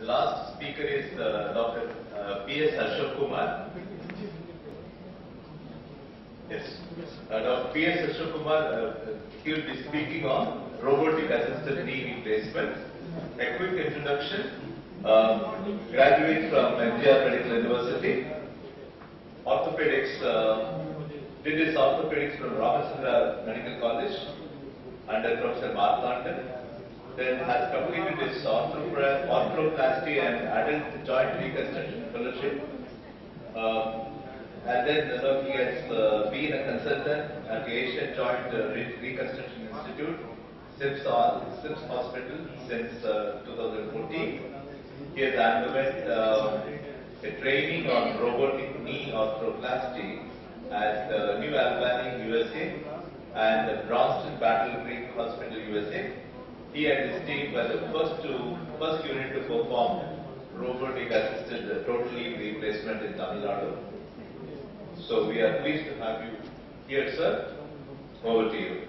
The last speaker is Dr. P.S. Ashok Kumar. Yes. Dr. P.S. Ashok Kumar, he will be speaking on robotic assisted knee replacement. A quick introduction. Graduate from MGR Medical University. Orthopedics, did his orthopedics from Ramachandra Medical College under Professor Mark London. Then has completed his arthroplasty and adult joint reconstruction fellowship. And then he has been a consultant at the Asian Joint Reconstruction Institute, SIMS Hospital, since 2014. He has underwent a training on robotic knee arthroplasty at New Albany, USA, and Bronston Battle Creek Hospital, USA. He and his team were the first unit to perform robotic assisted total knee replacement in Tamil Nadu. So we are pleased to have you here, sir. Over to you.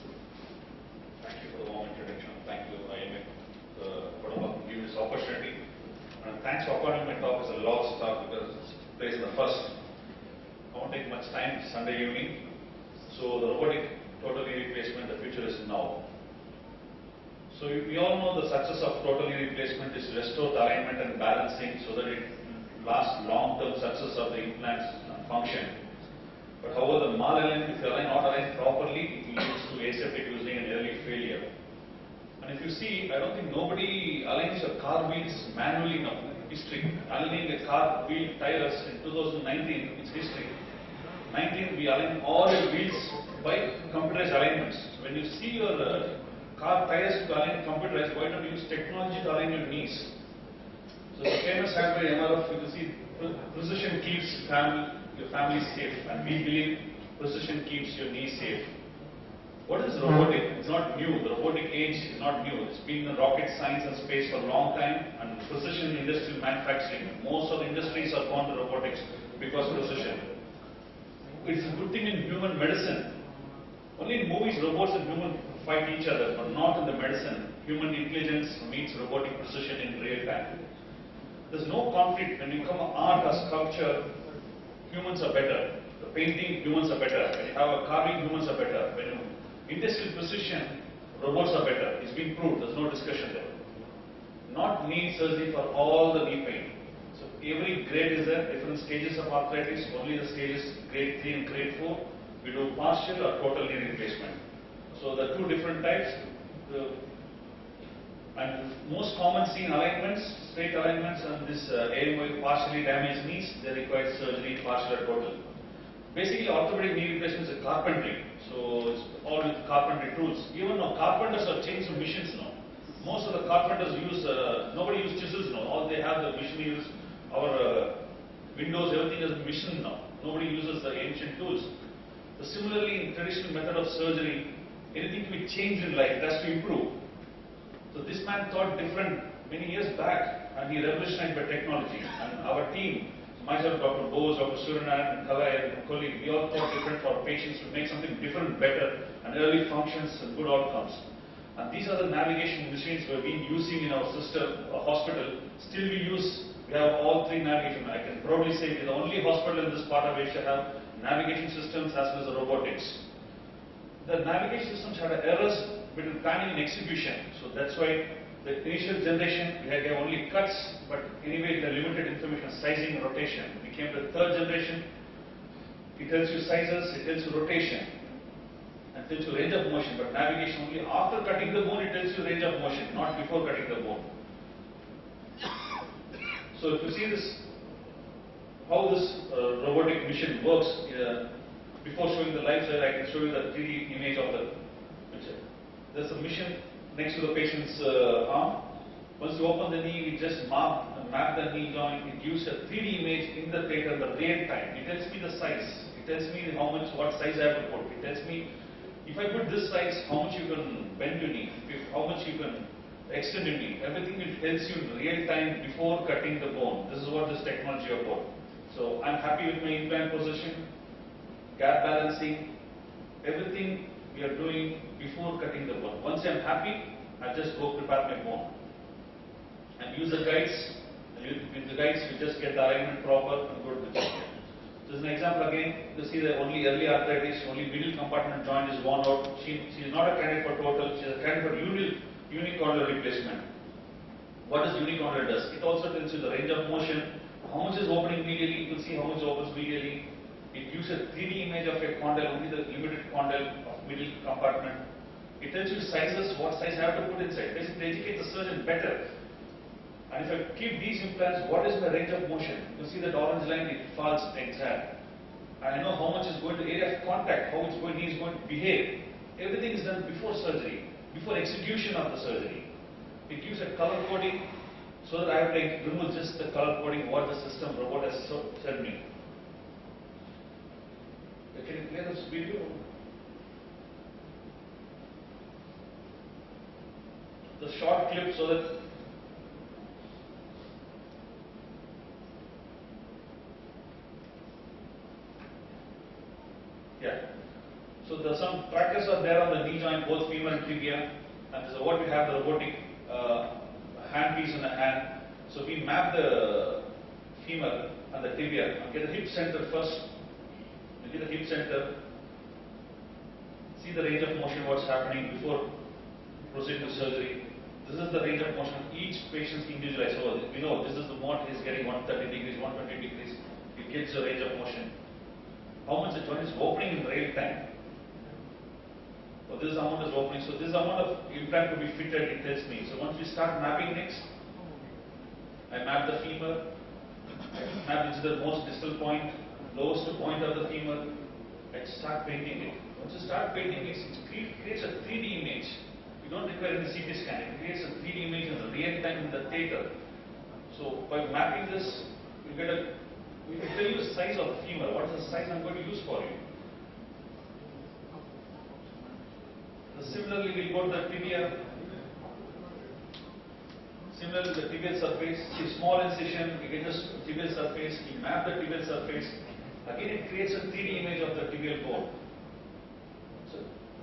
Thank you for the warm introduction. Thank you, IMF, for giving this opportunity. And thanks for calling my talk as a long start because it's placed in the first. I won't take much time, Sunday evening. So the robotic total knee replacement, the future is now. So we all know the success of total knee replacement is restore the alignment and balancing so that it lasts long-term success of the implant's function. But however, the malalignment, if you align not aligned properly, it leads to aseptic using and early failure. And if you see, I don't think nobody aligns your car wheels manually now. History. Aligning a car wheel tires in 2019, it's history. 19, we align all your wheels by computerized alignments. When you see your car tires to align computerized, why don't you use technology to align your knees? So the famous ad by MRF, you can see precision keeps your family safe, and we believe precision keeps your knee safe. What is robotic? It's not new. The robotic age is not new. It's been in rocket science and space for a long time, and precision industrial manufacturing. Most of the industries have gone to robotics because of precision. It's a good thing in human medicine. Only in movies, robots and humans fight each other, but not in the medicine. Human intelligence meets robotic precision in real time. There's no conflict. When you come to art or sculpture, humans are better. The painting, humans are better. When you have a carving, humans are better. When you industrial precision, robots are better. It's been proved. There's no discussion there. Not knee surgery for all the knee pain. So every grade is there, different stages of arthritis. Only the stages grade 3 and grade 4. We do partial or total knee replacement. So there are two different types. And most common seen alignments, straight alignments, and this AMY partially damaged knees, they require surgery, partial or total. Basically, orthopedic knee replacement is a carpentry. So it's all with carpentry tools. Even now, carpenters have changed some machines now. Most of the carpenters use, nobody uses chisels now. All they have, the machine use our windows, everything is machine now. Nobody uses the ancient tools. So similarly, in traditional method of surgery, anything to be changed in life, it has to improve. So this man thought different many years back, and he revolutionized by technology. And our team, myself, Dr. Bose, Dr. Suryanan, and Kalai, and my colleague, we all thought different for patients to make something different, better, and early functions and good outcomes. And these are the navigation machines we've been using in our system, hospital. Still we have all three navigation. I can proudly say we're the only hospital in this part of Asia have navigation systems as well as the robotics. The navigation systems had errors between planning and execution. So that's why the initial generation, we had only cuts, but anyway, the limited information, sizing and rotation. We came to the third generation, it tells you sizes, it tells you rotation, and tells you range of motion, but navigation only after cutting the bone, it tells you range of motion, not before cutting the bone. So if you see this, how this robotic machine works, before showing the live slide, I can show you the 3D image of the picture. There's a machine next to the patient's arm. Once you open the knee, we just map the knee joint. It gives a 3D image in the theater in the real time. It tells me the size. It tells me what size I have to put. It tells me if I put this size, how much you can bend your knee, how much you can extend your knee. Everything it tells you in real time before cutting the bone. This is what this technology is about. So I'm happy with my implant position, gap balancing, everything we are doing before cutting the bone. Once I'm happy, I just go prepare my bone. and use the guides. And with the guides, you just get the alignment proper and go to the chest. This is an example again. You see that only early arthritis, only middle compartment joint is worn out. She is not a candidate for total. She is a candidate for unicondylar replacement. What does unicondylar does? It also tells you the range of motion, how much is opening medially. You will see how much opens medially. It gives a 3D image of a condyle, only the limited condyle of middle compartment. It tells you sizes, what size I have to put inside. Basically, educate the surgeon better. And if I keep these implants, what is my range of motion? You see that orange line, it falls exact. And I know how much is going to area of contact, how he is going to behave. Everything is done before surgery, before execution of the surgery. It gives a color coding so that I have to remove just the color coding what the system robot has said me. Can you play this video? The short clip so that so some trackers are there on the knee joint, both femur and tibia, and this is what we have the robotic hand piece in the hand. So we map the femur and the tibia and get the hip center first. We get the hip center, see the range of motion, what's happening before proceeding to surgery. This is the range of motion of each patient's individualized. So we know this is the what is getting 130 degrees, 120 degrees. It gives a range of motion. How much the joint is opening in real time. So this amount is opening. So this amount of implant to be fitted, it tells me. So once we start mapping next, I map the femur, I map which is the most distal point, lowest point of the femur, I start painting it. Once you start painting it, it creates a 3D image. You don't require any CT scan, it creates a 3D image in the real time in the theater. So by mapping this, we will tell you the size of the femur, what is the size I'm going to use for you. Similarly, we go to the tibia. Similarly, the tibial surface, see small incision, we get the tibial surface, we map the tibial surface. Again, it creates a 3D image of the tibial bone. So,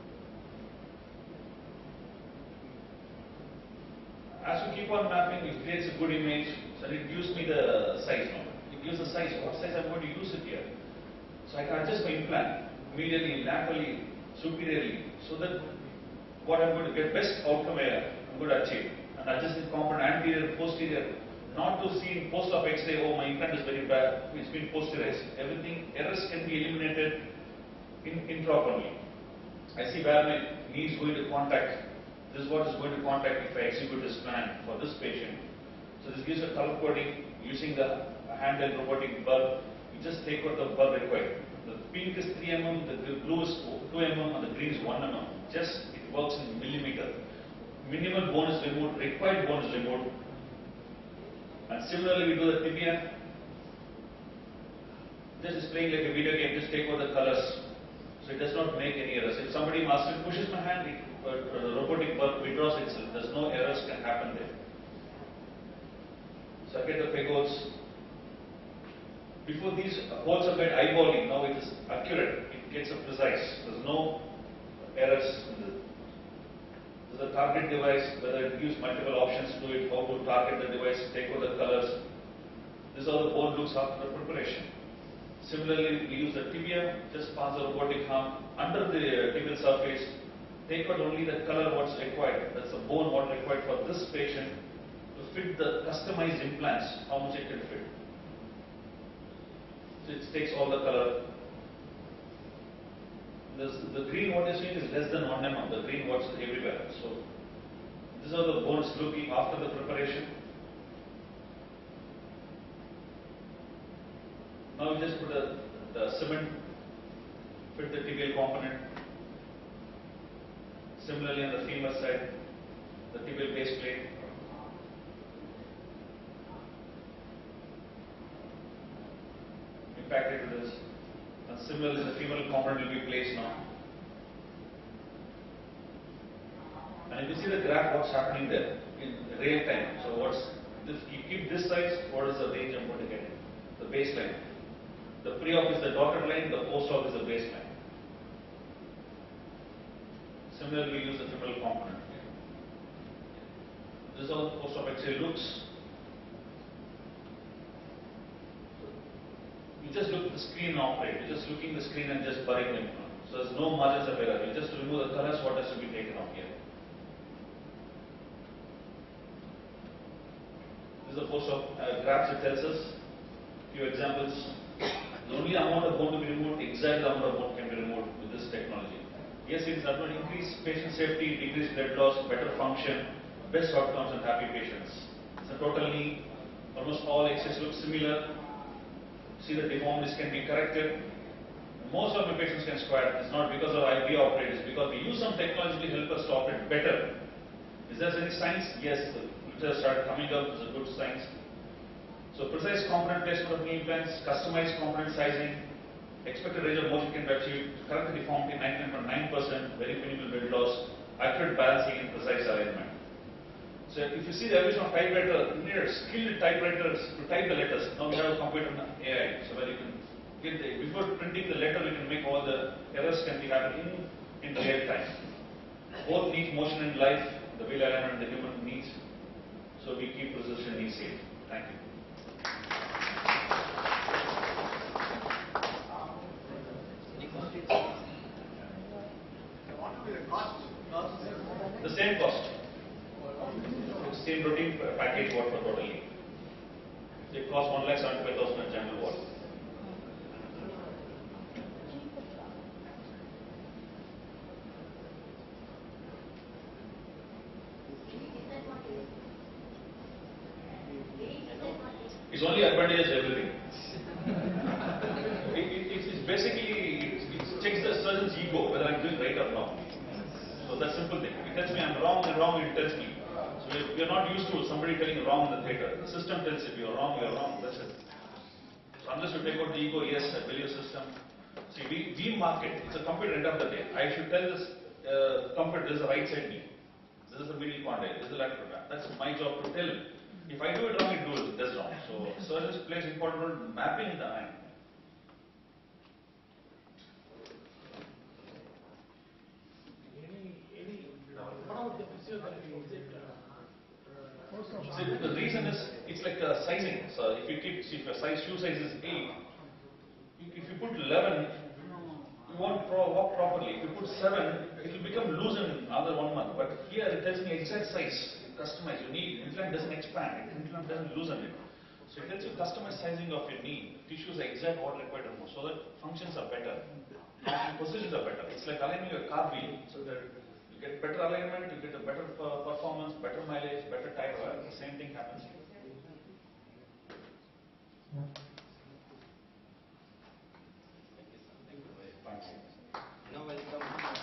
as we keep on mapping, it creates a good image, so it gives me the size now. It gives the size, what size I'm going to use it here. So I can adjust my implant medially, laterally, superiorly, so that what I'm going to get best outcome I'm going to achieve. And adjust the component anterior, posterior, not to see in post-op X-ray, oh my implant is very bad, it's been posterized. Everything, errors can be eliminated intraoperatively. I see where my knee is going to contact. This is what is going to contact if I execute this plan for this patient. So this gives a color coding using the handheld robotic bulb. You just take out the bulb required. The pink is 3 mm, the blue is 2 mm, and the green is 1 mm. Just it works in millimeter. Minimal bone is removed, required bone is removed. And similarly, we do the tibia. This is playing like a video game, just take out the colors. So it does not make any errors. If somebody pushes my hand, the robotic bulb withdraws itself. There's no errors can happen there. So I get the peg holes. Before these holes are made eyeballing, now it is accurate. It gets precise. There's no errors. There's a target device, whether it gives multiple options to it, how to target the device, take out the colors. This is how the bone looks after the preparation. Similarly, we use the tibia, just pass the robotic arm under the tibial surface, take out only the color what's required. That's the bone what required for this patient to fit the customized implants, how much it can fit. So it takes all the color. The green what you're seeing is less than 1 mm, the green what's everywhere. So these are the bones looking after the preparation. Now we just put the cement, fit the tibial component. Similarly on the femur side, the tibial base plate. Impacted to this. And similarly the femoral component will be placed now. And if you see the graph, what's happening there in real time. So what's this, you keep this size, what is the range I'm going to get? The baseline. The pre-op is the dotted line, the post-op is the baseline. Similarly, we use the femoral component. This is how the post-op X-ray looks. You just look at the screen and operate. You're just looking at the screen and just burying them. So there's no margins of error. You just remove the colors, what has to be taken off here. This is a post of graphs. It tells us few examples. The only amount of bone to be removed, exact amount of bone can be removed with this technology. Yes, it is going to increase patient safety, decrease blood loss, better function, best outcomes and happy patients. So totally, almost all excess look similar. See the deformities can be corrected. Most of my patients can squat. It's not because of IB operate, it's because we use some technology to help us to operate better. Is there any science? Yes, the literature started coming up, it's a good science. So precise component placement of knee implants, customized component sizing, expected range of motion can be achieved, correct the deformity 99.9%, very minimal blood loss, accurate balancing and precise alignment. So if you see the evolution of typewriter, you need skilled typewriters to type the letters. Now we have a computer and AI, so where you can get the, before printing the letter, we can make all the errors can be happening in real time. Both need motion and life, the wheel alignment the human needs. So we keep precision knee safe. Thank you. What will be the cost? The same cost. Same routine package what for totally. It costs 1,75,000 at General Ward. It's only advantageous everything. It's basically, it checks the surgeon's ego whether I'm doing right or wrong. So that's simple thing. It tells me I'm wrong and wrong, it tells me. So we are not used to somebody telling wrong in the theatre. The system tells you you're wrong, that's it. So unless you take out the ego, yes, I believe system. See, we market, it's a computer end of the day. I should tell this computer, this is the right side knee. This is the middle condyle, this is the lateral back. That's my job to tell him. If I do it wrong, it does wrong. So surgeons plays important role in mapping the eye. What about the physiotherapy? Is it See, the reason is, it's like sizing. So if you keep, see, if your shoe size is 8, if you put 11, you won't walk properly. If you put 7, it will become loose in another 1 month. But here it tells me exact size, customized. Your knee implant doesn't expand, implant doesn't loosen it. So it tells you customized sizing of your knee. Tissues are exact what required the most, so that functions are better, positions are better. It's like aligning your car wheel, so that you get better alignment, you get a better performance, better mileage, better tire wear. The same thing happens here. Now welcome.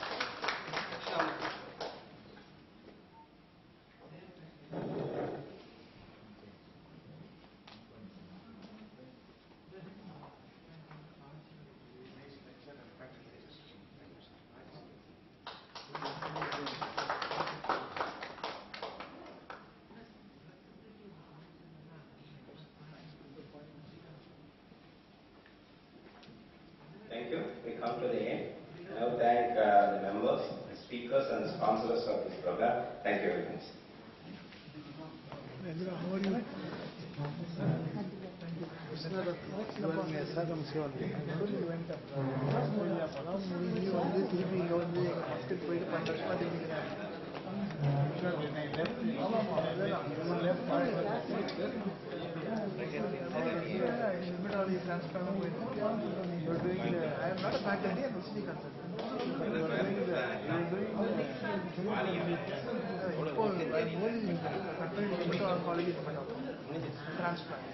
Thank you. We come to the end. I now thank the members, the speakers and sponsors of this program. Thank you very much. I am not a faculty, I am a city consultant. Transplant.